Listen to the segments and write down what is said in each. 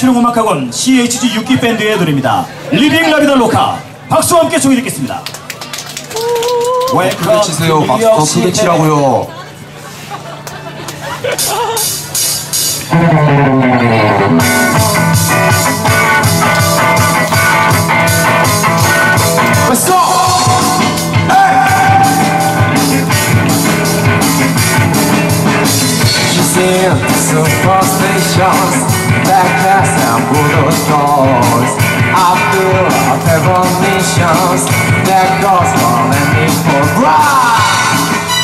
실용음악학원 CHG 6기 밴드의 노래입니다. 리빙 라비다 로카. 박수와 함께 소개 듣겠습니다. 크게 치세요. 박수 더 크게 치라고요. Let's go! She's in the superstations, backpacks and bullet doors. I feel a premonitions that goes from any for bright.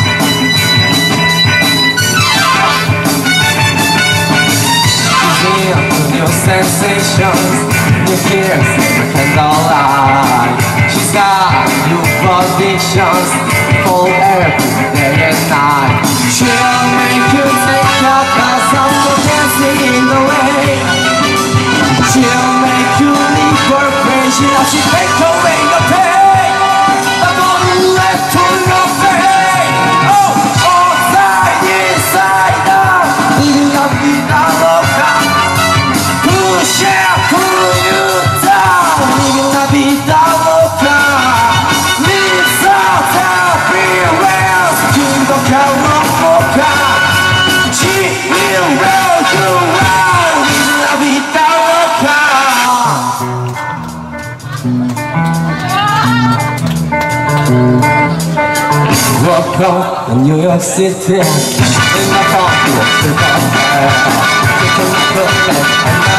She's into new sensations, new fears in the candlelight. She's got new convictions for every day and night. She'll make you take your clothes off for dancing in the rain. She'll make you leave her crazy. Now she take away the pain. Not gonna let to your pain. Oh, outside, inside out. Living la vida loca. Push out, pull you down. Living la vida loca. Lives out everywhere. King of California. She will roll you around. Living la vida loca. Welcome in New York City. In my coffee, taking a look at